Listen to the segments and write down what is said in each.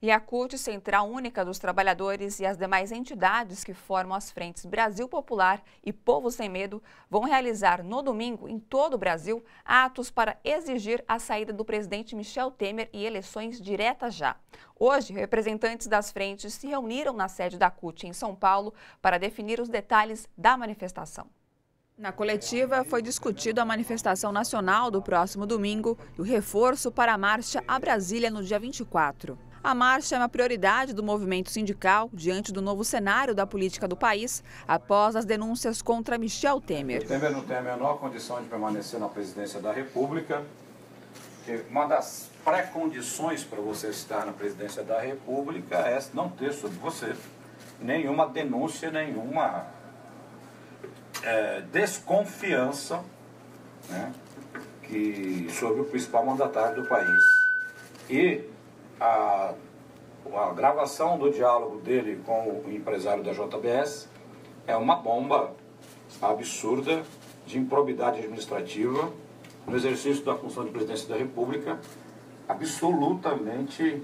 E a CUT, Central Única dos Trabalhadores, e as demais entidades que formam as frentes Brasil Popular e Povo Sem Medo vão realizar no domingo, em todo o Brasil, atos para exigir a saída do presidente Michel Temer e eleições diretas já. Hoje, representantes das frentes se reuniram na sede da CUT em São Paulo para definir os detalhes da manifestação. Na coletiva, foi discutido a manifestação nacional do próximo domingo e o reforço para a marcha a Brasília no dia 24. A marcha é uma prioridade do movimento sindical diante do novo cenário da política do país, após as denúncias contra Michel Temer. O Temer não tem a menor condição de permanecer na presidência da República. Uma das pré-condições para você estar na presidência da República é não ter sobre você nenhuma denúncia, nenhuma desconfiança, né, sobre o principal mandatário do país. E a gravação do diálogo dele com o empresário da JBS é uma bomba absurda de improbidade administrativa no exercício da função de presidência da República, absolutamente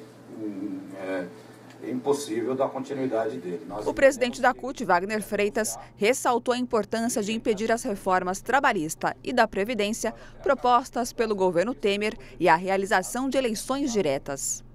impossível da continuidade dele. O presidente da CUT, Wagner Freitas, ressaltou a importância de impedir as reformas trabalhista e da Previdência propostas pelo governo Temer e a realização de eleições diretas.